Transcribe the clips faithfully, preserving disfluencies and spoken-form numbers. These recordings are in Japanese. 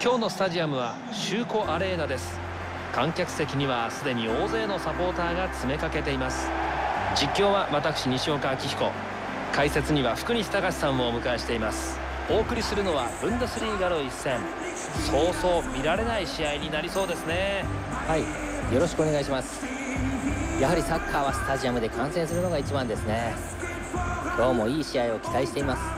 今日のスタジアムはシューコアレーナです。観客席にはすでに大勢のサポーターが詰めかけています。実況は私西岡明彦、解説には福西隆さんをお迎えしています。お送りするのはブンデスリーガの一戦。そうそう見られない試合になりそうですね。 はい、よろしくお願いします。やはりサッカーはスタジアムで観戦するのが一番ですね。今日もいい試合を期待しています。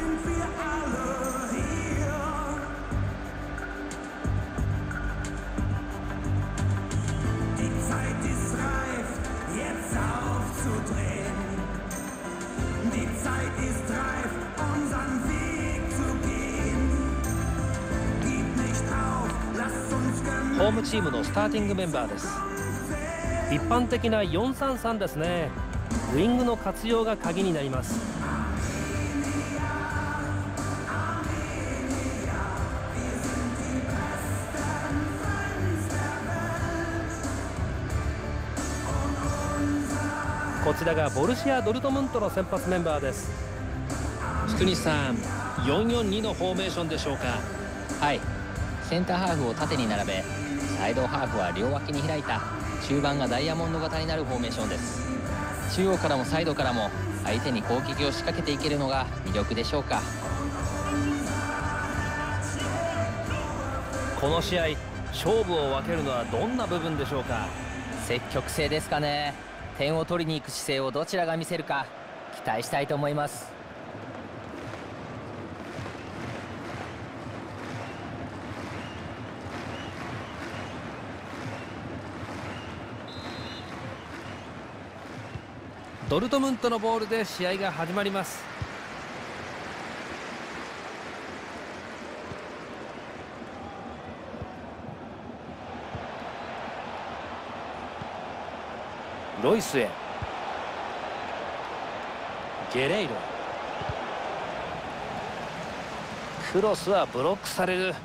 ホームチームのスターティングメンバーです。一般的な よんさんさん ですね。ウイングの活用が鍵になります。こちらがボルシア・ドルトムントの先発メンバーです。福西さん、よんよんにのフォーメーションでしょうか。 はい、センターハーフを縦に並べ、サイドハーフは両脇に開いた中盤がダイヤモンド型になるフォーメーションです。中央からもサイドからも相手に攻撃を仕掛けていけるのが魅力でしょうか。 この試合、勝負を分けるのはどんな部分でしょうか。 積極性ですかね。点を取りに行く姿勢をどちらが見せるか期待したいと思います。 ドルトムントのボールで試合が始まります。ロイスへ、ゲレイロ、クロスはブロックされる。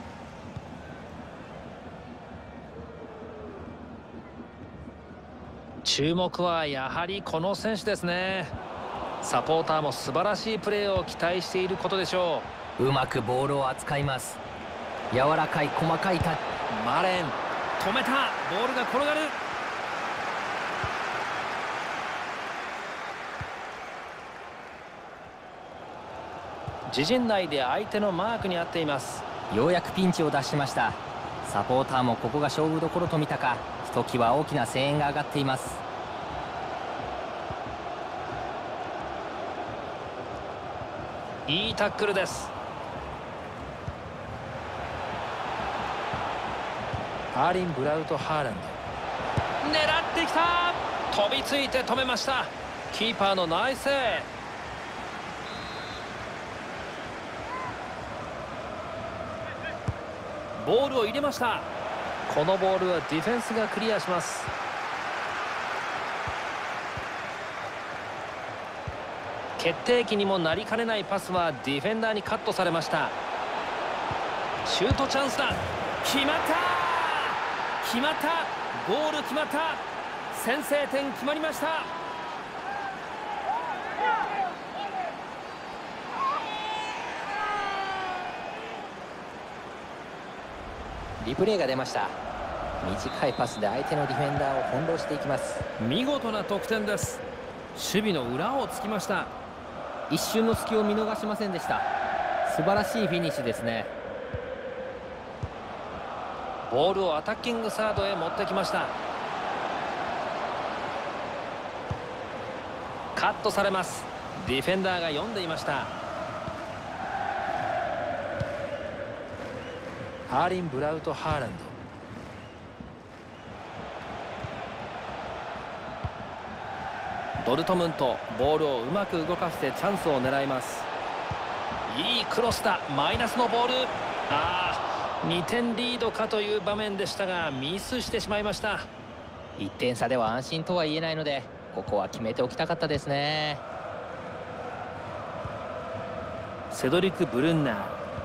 注目はやはりこの選手ですね。サポーターも素晴らしいプレーを期待していることでしょう。うまくボールを扱います。柔らかい細かいタッチ。 マレン止めた。ボールが転がる。自陣内で相手のマークに合っています。 ようやくピンチを脱しました。サポーターもここが勝負どころと見たか、ひときわ大きな声援が上がっています。 いいタックルです。アーリン・ブラウト・ハーランド、狙ってきた。飛びついて止めました。キーパーのナイスセーブ。ボールを入れました。このボールはディフェンスがクリアします。決定機にもなりかねないパスはディフェンダーにカットされました。シュートチャンスだ。決まった、決まった、ゴール決まった。先制点決まりました。 リプレイが出ました。短いパスで相手のディフェンダーを翻弄していきます。 見事な得点です。守備の裏をつきました。 一瞬の隙を見逃しませんでした。素晴らしいフィニッシュですね。 ボールをアタッキングサードへ持ってきました。カットされます。ディフェンダーが読んでいました。アーリン・ブラウト・ハーランド。ドルトムント、ボールをうまく動かしてチャンスを狙います。いいクロスだ。マイナスのボール。ああ、にてんリードかという場面でしたがミスしてしまいました。 いってん差では安心とは言えないので、ここは決めておきたかったですね。 セドリック・ブルンナー、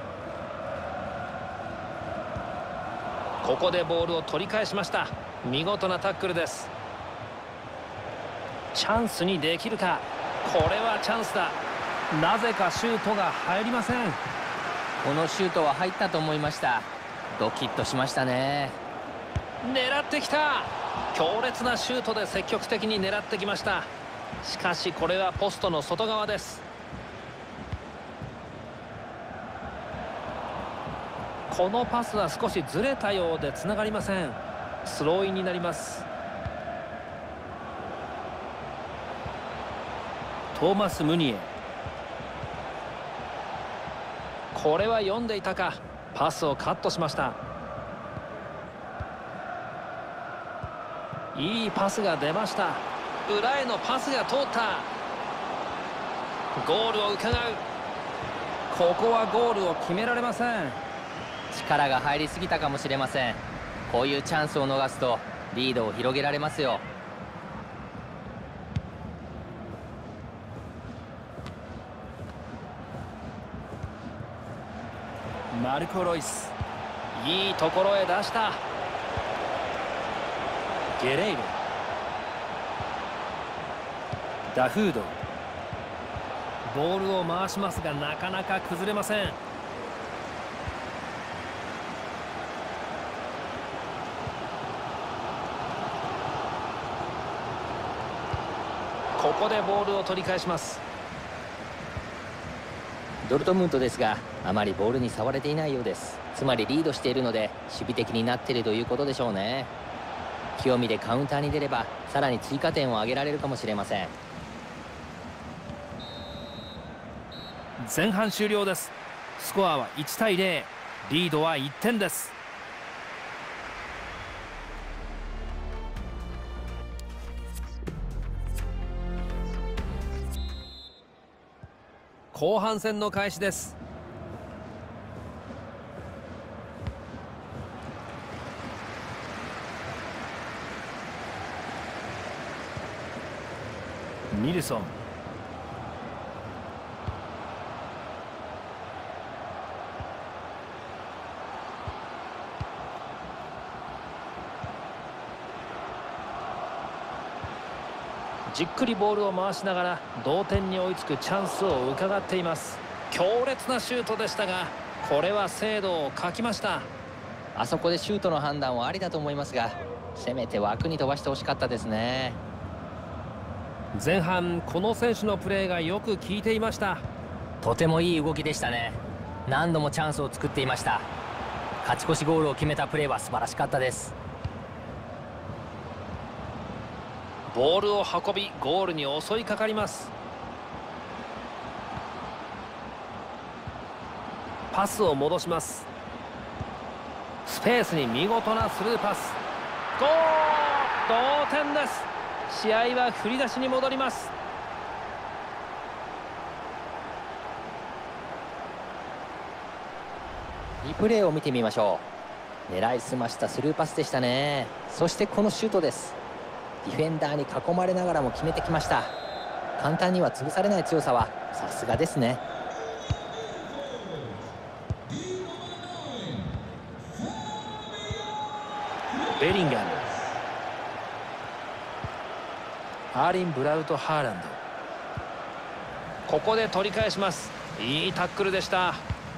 ここでボールを取り返しました。見事なタックルです。チャンスにできるか。これはチャンスだ。なぜかシュートが入りません。 このシュートは入ったと思いました。ドキッとしましたね。 狙ってきた。強烈なシュートで積極的に狙ってきました。しかしこれはポストの外側です。このパスは少しずれたようでつながりません。スローインになります。トーマス・ムニエ。これは読んでいたか。パスをカットしました。いいパスが出ました。裏へのパスが通った。ゴールを伺う。ここはゴールを決められません。 力が入りすぎたかもしれません。こういうチャンスを逃すとリードを広げられますよ。 マルコ・ロイス、いいところへ出した。ゲレイロ、ダフード、ボールを回しますがなかなか崩れません。ここでボールを取り返します。 ドルトムントですが、あまりボールに触れていないようです。つまりリードしているので守備的になっているということでしょうね。清見でカウンターに出ればさらに追加点を挙げられるかもしれません。 前半終了です。スコアはいちたいゼロ、リードはいってんです。後半戦の開始です。ニルソン、じっくりボールを回しながら同点に追いつくチャンスを伺っています。強烈なシュートでしたが、これは精度を欠きました。 あそこでシュートの判断はありだと思いますが、せめて枠に飛ばしてほしかったですね。 前半この選手のプレーがよく効いていました。 とてもいい動きでしたね。何度もチャンスを作っていました。勝ち越しゴールを決めたプレーは素晴らしかったです。 ボールを運びゴールに襲いかかります。パスを戻します。スペースに見事なスルーパス。ゴール、同点です。試合は振り出しに戻ります。 リプレイを見てみましょう。狙いすましたスルーパスでしたね。そしてこのシュートです。ディフェンダーに囲まれながらも決めてきました。簡単には潰されない強さはさすがですね。 ベリンガム、アーリン・ブラウト・ハーランド、ここで取り返します。いいタックルでした。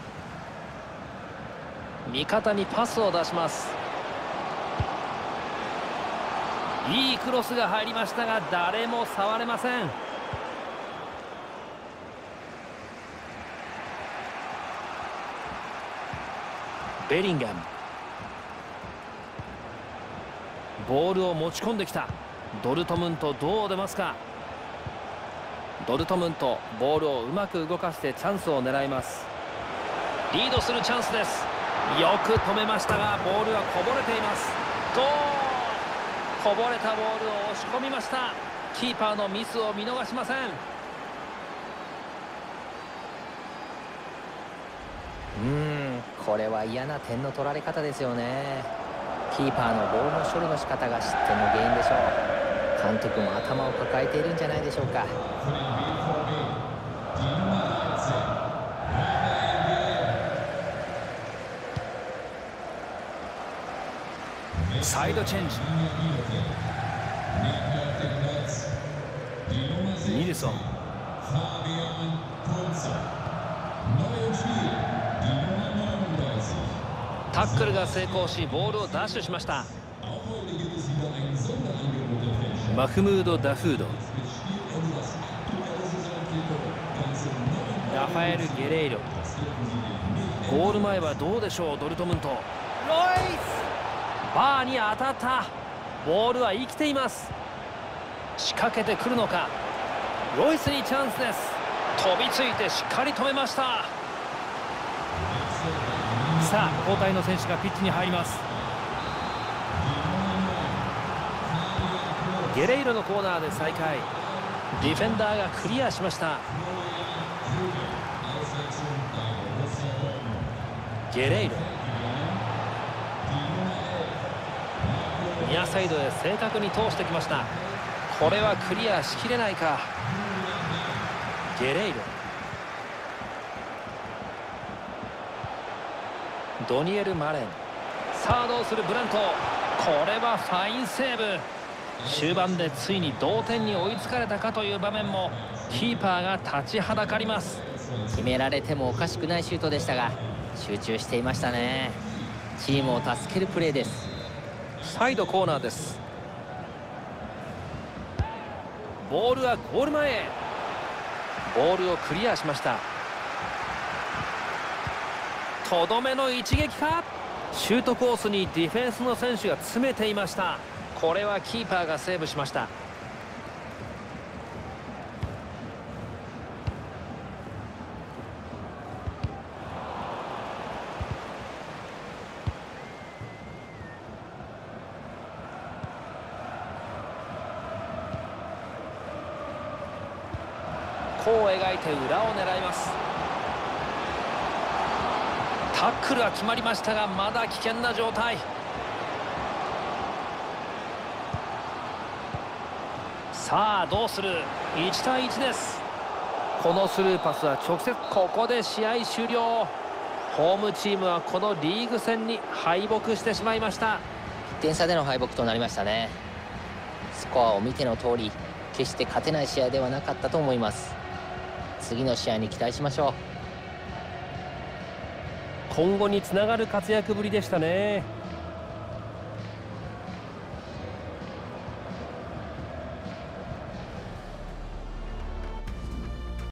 味方にパスを出します。いいクロスが入りましたが誰も触れません。ベリンガム、ボールを持ち込んできた。ドルトムントどう出ますか。ドルトムントボールをうまく動かしてチャンスを狙います。リードするチャンスです。よく止めましたがボールはこぼれています。ゴール、こぼれたボールを押し込みました。キーパーのミスを見逃しません。 うーん、これは嫌な点の取られ方ですよね。キーパーのボールの処理の仕方が失点の原因でしょう。監督も頭を抱えているんじゃないでしょうか。 サイドチェンジ、ニルソン、 タックルが成功しボールを奪取しました。マフムード・ダフード、ラファエル・ゲレイロ。ゴール前はどうでしょう。ドルトムント、ロイス、バーに当たった。ボールは生きています。仕掛けてくるのか。ロイスにチャンスです。飛びついてしっかり止めました。さあ交代の選手がピッチに入ります。ゲレイロのコーナーで再開。ディフェンダーがクリアしました。ゲレイロ、ニアサイドへ正確に通してきました。これはクリアしきれないか。ゲレイロ、ドニエル・マレン、さあどうするブラント。これはファインセーブ。終盤でついに同点に追いつかれたかという場面もキーパーが立ちはだかります。 決められてもおかしくないシュートでしたが集中していましたね。チームを助けるプレーです。 サイドコーナーです。ボールはゴール前へ。ボールをクリアしました。とどめの一撃か。シュートコースにディフェンスの選手が詰めていました。これはキーパーがセーブしました。弧を描いて裏を狙います。タックルは決まりましたがまだ危険な状態。さあどうする。いちたいいちです。このスルーパスは直接。ここで試合終了。ホームチームはこのリーグ戦に敗北してしまいました。 いってん差での敗北となりましたね。スコアを見ての通り決して勝てない試合ではなかったと思います。次の試合に期待しましょう。 今後につながる活躍ぶりでしたね。